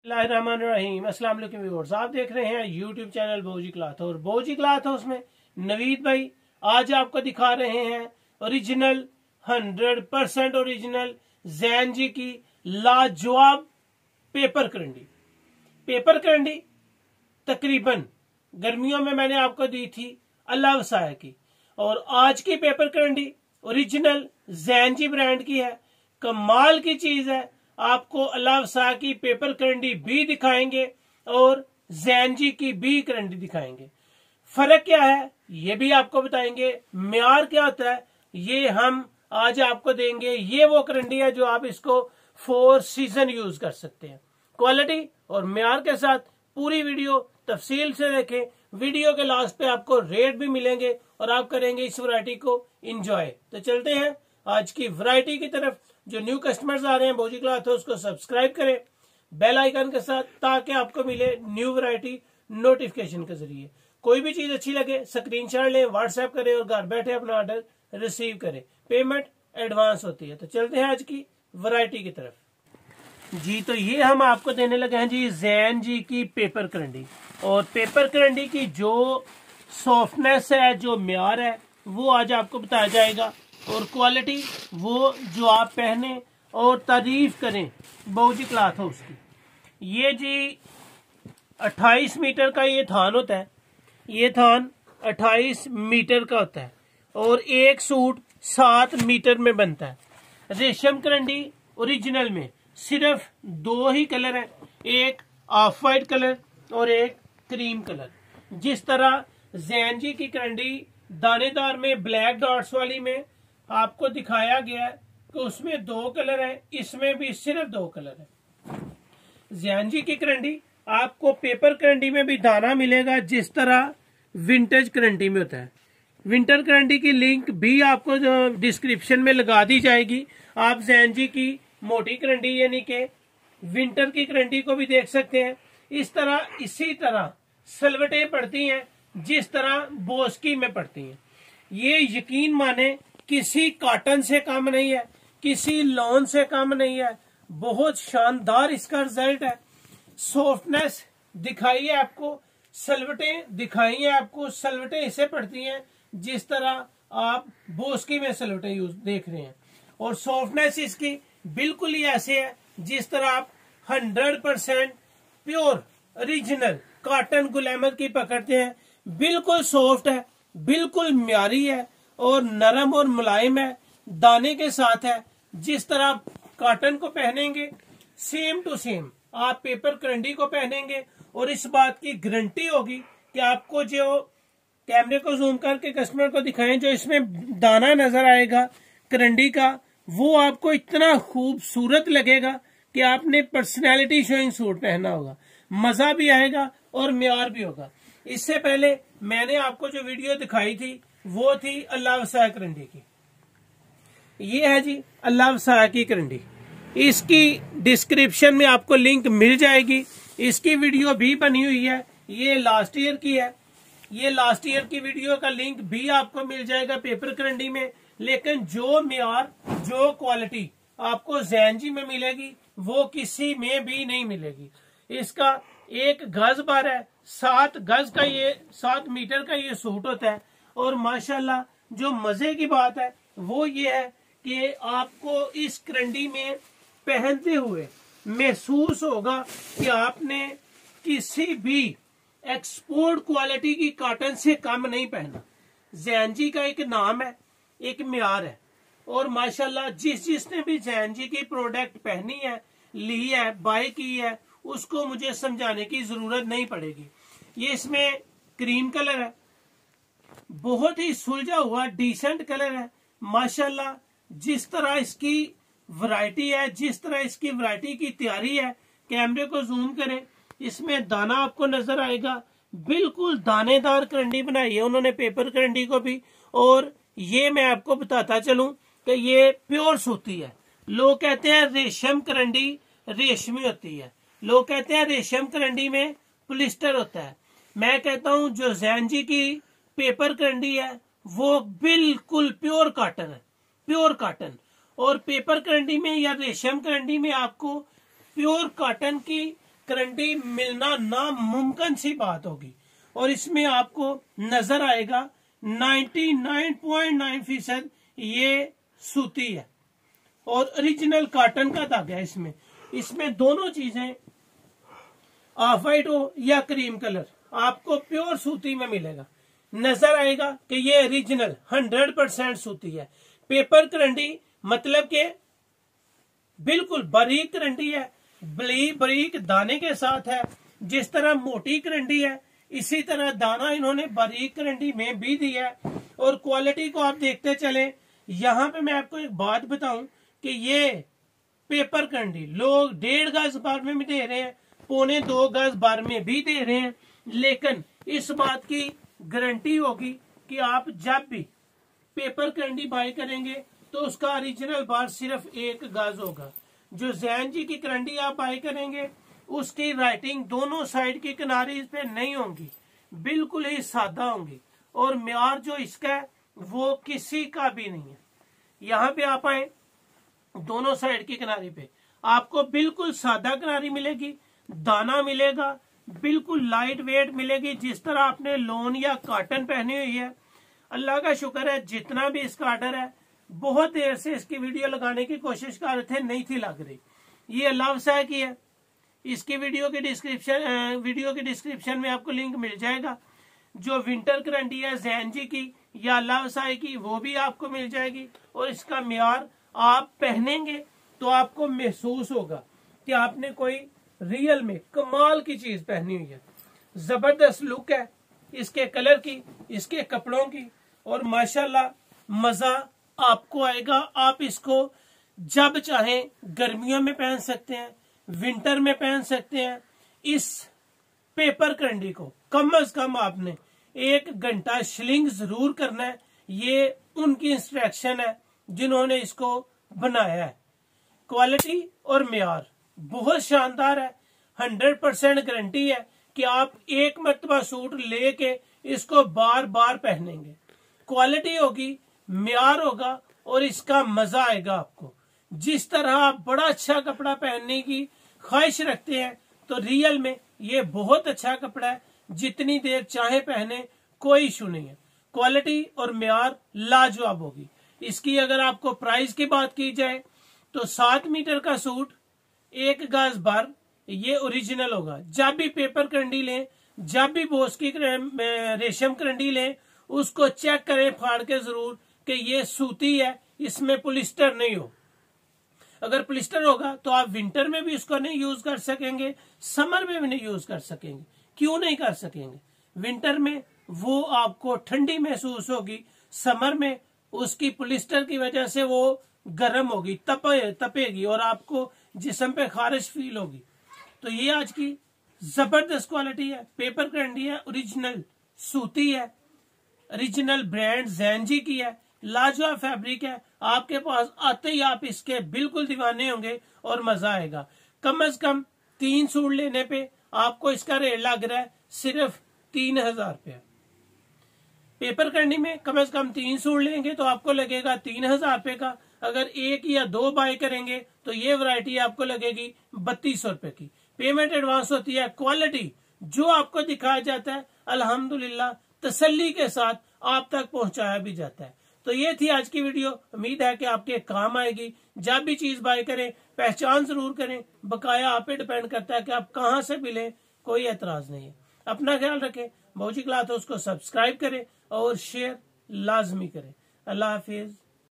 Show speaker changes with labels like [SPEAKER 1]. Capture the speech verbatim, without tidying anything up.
[SPEAKER 1] रहीम अस्सलाम वालेकुम व्यूअर्स, आप देख रहे हैं यूट्यूब चैनल बोजी क्लॉथ और बोजी क्लॉथ हाउस में नवीद भाई आज आपको दिखा रहे हैं original hundred percent original Jain ji की लाजवाब पेपर करंडी। पेपर करंडी तकरीबन गर्मियों में मैंने आपको दी थी अल्लाह वसाया की, और आज की पेपर करंडी ओरिजिनल जैन जी ब्रांड की है। कमाल की चीज है। आपको अल्लाह वसा की पेपर करंडी भी दिखाएंगे और जैन जी की भी करंडी दिखाएंगे। फर्क क्या है ये भी आपको बताएंगे, म्यार क्या होता है ये हम आज आपको देंगे। ये वो करंडी है जो आप इसको फोर सीजन यूज कर सकते हैं। क्वालिटी और म्यार के साथ पूरी वीडियो तफसील से देखें। वीडियो के लास्ट पे आपको रेट भी मिलेंगे और आप करेंगे इस वैरायटी को इंजॉय। तो चलते हैं आज की वैरायटी की तरफ। जो न्यू कस्टमर्स आ रहे हैं बोजी क्लॉथ हाउस को सब्सक्राइब करें बेल आइकन के साथ, ताकि आपको मिले न्यू वैरायटी नोटिफिकेशन के जरिए। कोई भी चीज अच्छी लगे स्क्रीनशॉट लें, व्हाट्सएप करें और घर बैठे अपना ऑर्डर रिसीव करें। पेमेंट एडवांस होती है। तो चलते हैं आज की वैरायटी की तरफ जी। तो ये हम आपको देने लगे हैं जी जैन जी की पेपर करंडी, और पेपर करंडी की जो सॉफ्टनेस है, जो म्यार है, वो आज आपको बताया जाएगा, और क्वालिटी वो जो आप पहने और तारीफ करें बोजी क्लॉथ हाउस की। ये जी अट्ठाईस मीटर का ये थान होता है। ये थान अट्ठाईस मीटर का होता है और एक सूट सात मीटर में बनता है। रेशम करंडी ओरिजिनल में सिर्फ दो ही कलर है, एक ऑफ वाइट कलर और एक क्रीम कलर। जिस तरह जैन जी की करंडी दानेदार में ब्लैक डॉट्स वाली में आपको दिखाया गया है कि उसमें दो कलर है, इसमें भी सिर्फ दो कलर है। जैन जी की करंडी आपको पेपर करंडी में भी दाना मिलेगा, जिस तरह विंटेज करंडी में होता है। विंटर करंडी की लिंक भी आपको जो डिस्क्रिप्शन में लगा दी जाएगी। आप जैन जी की मोटी करंडी यानी कि विंटर की करंडी को भी देख सकते हैं। इस तरह इसी तरह सलवटें पड़ती हैं जिस तरह बोस्की में पड़ती हैं। ये यकीन माने किसी कॉटन से कम नहीं है, किसी लॉन से कम नहीं है। बहुत शानदार इसका रिजल्ट है। सॉफ्टनेस दिखाई है आपको, सलवटें दिखाई है आपको। सलवटें इसे पड़ती हैं जिस तरह आप बोस्की में सलवटें यूज देख रहे हैं, और सॉफ्टनेस इसकी बिल्कुल ही ऐसे है जिस तरह आप hundred percent pure original cotton गुलैमर की पकड़ते हैं। बिल्कुल सॉफ्ट है, बिल्कुल म्यारी है और नरम और मुलायम है, दाने के साथ है। जिस तरह आप कॉटन को पहनेंगे सेम टू सेम आप पेपर करंडी को पहनेंगे, और इस बात की गारंटी होगी कि आपको जो कैमरे को जूम करके कस्टमर को दिखाएं, जो इसमें दाना नजर आएगा करंडी का, वो आपको इतना खूबसूरत लगेगा कि आपने पर्सनैलिटी शोइंग सूट पहना होगा। मजा भी आएगा और म्यार भी होगा। इससे पहले मैंने आपको जो वीडियो दिखाई थी वो थी अल्लाह वसा करंडी की। ये है जी अल्लाह वसा की करंडी। इसकी डिस्क्रिप्शन में आपको लिंक मिल जाएगी। इसकी वीडियो भी बनी हुई है, ये लास्ट ईयर की है। ये लास्ट ईयर की वीडियो का लिंक भी आपको मिल जाएगा पेपर करंडी में। लेकिन जो म्यार, जो क्वालिटी आपको जैन जी में मिलेगी वो किसी में भी नहीं मिलेगी। इसका एक गज बार है, सात गज का ये सात मीटर का ये सूट होता है। और माशाल्लाह जो मजे की बात है वो ये है कि आपको इस करंडी में पहनते हुए महसूस होगा कि आपने किसी भी एक्सपोर्ट क्वालिटी की कॉटन से कम नहीं पहना। जैन जी का एक नाम है, एक म्यार है, और माशाल्लाह जिस जिसने भी जैन जी की प्रोडक्ट पहनी है, ली है, बाय की है, उसको मुझे समझाने की जरूरत नहीं पड़ेगी। ये इसमें क्रीम कलर है, बहुत ही सुलझा हुआ डिसेंट कलर है। माशाल्लाह जिस तरह इसकी वैरायटी है, जिस तरह इसकी वैरायटी की तैयारी है, कैमरे को जूम करें, इसमें दाना आपको नजर आएगा। बिल्कुल दानेदार करंडी बनाई है उन्होंने पेपर करंडी को भी। और ये मैं आपको बताता चलूं कि ये प्योर सूती है। लोग कहते हैं रेशम करंडी रेशमी होती है, लोग कहते हैं रेशम करंडी में पॉलिस्टर होता है। मैं कहता हूं जो जैन जी की पेपर करंडी है वो बिल्कुल प्योर कॉटन है, प्योर कॉटन। और पेपर करंडी में या रेशम करंडी में आपको प्योर कॉटन की करंडी मिलना नामुमकिन सी बात होगी। और इसमें आपको नजर आएगा निन्यानवे पॉइंट नौ फीसद ये सूती है और ओरिजिनल कॉटन का धागा है। इसमें इसमें दोनों चीजें ऑफ वाइट हो या क्रीम कलर आपको प्योर सूती में मिलेगा। नजर आएगा कि ये ओरिजिनल हंड्रेड परसेंट सूती है। पेपर करंडी मतलब के बिल्कुल बारीक करंडी है, बारीक बारीक दाने के साथ है। जिस तरह मोटी करंडी है इसी तरह दाना इन्होंने बारीक करंडी में भी दिया है। और क्वालिटी को आप देखते चले। यहाँ पे मैं आपको एक बात बताऊं कि ये पेपर करंडी लोग डेढ़ गज बार में भी दे रहे हैं, पौने दो गज बार में भी दे रहे हैं, लेकिन इस बात की गारंटी होगी कि आप जब भी पेपर करंडी बाय करेंगे तो उसका ओरिजिनल बार सिर्फ एक गज होगा। जो जैन जी की करंडी आप बाय करेंगे उसकी राइटिंग दोनों साइड की किनारे इस पे नहीं होंगी, बिल्कुल ही सादा होंगी। और म्यार जो इसका है वो किसी का भी नहीं है। यहाँ पे आप आए दोनों साइड की किनारे पे आपको बिल्कुल सादा किनारी मिलेगी, दाना मिलेगा, बिल्कुल लाइट वेट मिलेगी। जिस तरह आपने लोन या कॉटन पहनी हुई है, अल्लाह का शुक्र है जितना भी इसका ऑर्डर है, बहुत देर से इसकी वीडियो लगाने की कोशिश कर रहे थे, नहीं थी लग रही। ये अल्लाह सा की है। इसकी वीडियो के डिस्क्रिप्शन वीडियो के डिस्क्रिप्शन में आपको लिंक मिल जाएगा। जो विंटर करंडी है जैन जी की या अल्लाह साई की वो भी आपको मिल जाएगी। और इसका म्यार आप पहनेंगे तो आपको महसूस होगा कि आपने कोई रियल में कमाल की चीज पहनी हुई है। जबरदस्त लुक है इसके कलर की, इसके कपड़ों की, और माशाल्लाह मजा आपको आएगा। आप इसको जब चाहें गर्मियों में पहन सकते हैं, विंटर में पहन सकते हैं। इस पेपर करंडी को कम अज कम आपने एक घंटा श्लिंग जरूर करना है। ये उनकी इंस्ट्रक्शन है जिन्होंने इसको बनाया है। क्वालिटी और म्यार बहुत शानदार है। हंड्रेड परसेंट गारंटी है कि आप एक मरतबा सूट लेके इसको बार बार पहनेंगे। क्वालिटी होगी, म्यार होगा और इसका मजा आएगा आपको। जिस तरह आप बड़ा अच्छा कपड़ा पहनने की ख्वाहिश रखते हैं तो रियल में ये बहुत अच्छा कपड़ा है। जितनी देर चाहे पहने कोई इशू नहीं है। क्वालिटी और म्यार लाजवाब होगी। इसकी अगर आपको प्राइस की बात की जाए तो सात मीटर का सूट एक गज बार ये ओरिजिनल होगा। जब भी पेपर करंडी लें, जब भी बोस की रेशम करंडी लें, उसको चेक करें फाड़ के जरूर कि ये सूती है, इसमें पॉलिस्टर नहीं हो। अगर पॉलिस्टर होगा तो आप विंटर में भी उसको नहीं यूज कर सकेंगे, समर में भी नहीं यूज कर सकेंगे। क्यों नहीं कर सकेंगे? विंटर में वो आपको ठंडी महसूस होगी, समर में उसकी पॉलिस्टर की वजह से वो गर्म होगी, तपे तपेगी और आपको जिस्म पे खारिश फील होगी। तो ये आज की जबरदस्त क्वालिटी है। पेपर करंडी है, ओरिजिनल सूती है, ओरिजिनल ब्रांड जैन जी की है, लाजवाब फैब्रिक है। आपके पास आते ही आप इसके बिल्कुल दीवाने होंगे और मजा आएगा। कम अज कम तीन सूट लेने पे आपको इसका रेट लग रहा है सिर्फ तीन हजार रुपया। पेपर करंडी में कम अज कम तीन सूट लेंगे तो आपको लगेगा तीन हजार रुपये का। अगर एक या दो बाय करेंगे तो ये वैरायटी आपको लगेगी बत्तीस सौ रुपए की। पेमेंट एडवांस होती है। क्वालिटी जो आपको दिखाया जाता है अल्हम्दुलिल्लाह तसल्ली के साथ आप तक पहुंचाया भी जाता है। तो ये थी आज की वीडियो। उम्मीद है कि आपके काम आएगी। जब भी चीज बाय करें पहचान जरूर करें। बकाया आप पे डिपेंड करता है कि आप कहां से भी लें, कोई एतराज नहीं है। अपना ख्याल रखें। बाबूजी क्लॉथ हाउस को सब्सक्राइब करें और शेयर लाजमी करें। अल्लाह हाफिज।